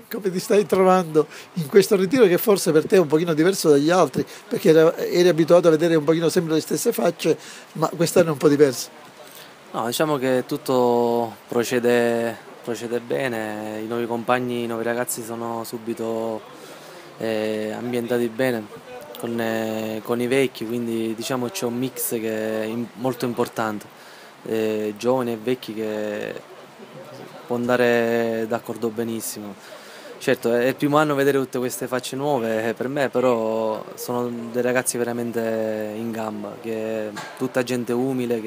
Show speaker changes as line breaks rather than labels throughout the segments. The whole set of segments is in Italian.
come ti stai trovando in questo ritiro che forse per te è un pochino diverso dagli altri, perché eri abituato a vedere un pochino sempre le stesse facce, ma quest'anno è un po' diverso.
No, diciamo che tutto procede bene, i nuovi compagni, i nuovi ragazzi sono subito ambientati bene con i vecchi, quindi diciamo c'è un mix che è molto importante, giovani e vecchi che può andare d'accordo benissimo. Certo, è il primo anno vedere tutte queste facce nuove per me, però sono dei ragazzi veramente in gamba, tutta gente umile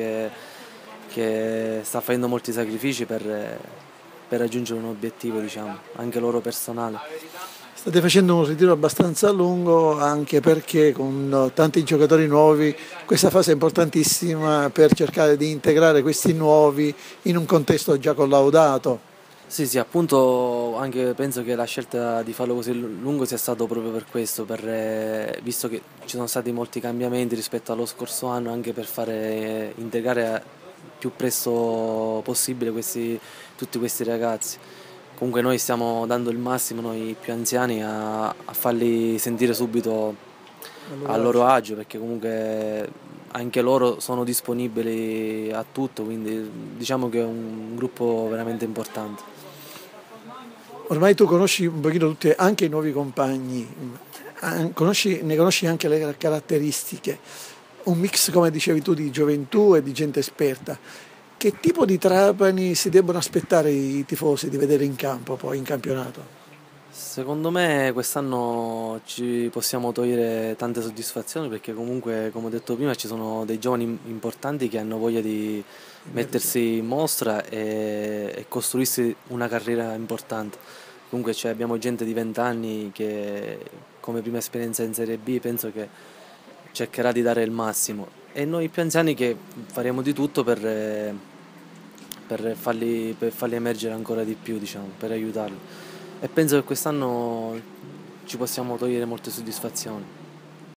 che sta facendo molti sacrifici per raggiungere un obiettivo, diciamo, anche loro personale.
State facendo un ritiro abbastanza lungo anche perché con tanti giocatori nuovi questa fase è importantissima per cercare di integrare questi nuovi in un contesto già collaudato.
Sì, sì, appunto anche penso che la scelta di farlo così lungo sia stato proprio per questo, visto che ci sono stati molti cambiamenti rispetto allo scorso anno, anche per fare integrare più presto possibile tutti questi ragazzi. Comunque noi stiamo dando il massimo, noi più anziani, a farli sentire subito a
Allora,
loro agio, perché comunque anche loro sono disponibili a tutto, quindi diciamo che è un gruppo veramente importante.
ormai tu conosci un pochino tutti, anche i nuovi compagni, ne conosci anche le caratteristiche, un mix come dicevi tu di gioventù e di gente esperta. Che tipo di Trapani si debbono aspettare i tifosi di vedere in campo poi in campionato?
Secondo me quest'anno ci possiamo togliere tante soddisfazioni perché comunque, come ho detto prima, ci sono dei giovani importanti che hanno voglia di mettersi in mostra e costruirsi una carriera importante. Comunque abbiamo gente di 20 anni che come prima esperienza in Serie B penso che cercherà di dare il massimo e noi più anziani che faremo di tutto per farli emergere ancora di più, diciamo, per aiutarli. E penso che quest'anno ci possiamo togliere molte soddisfazioni.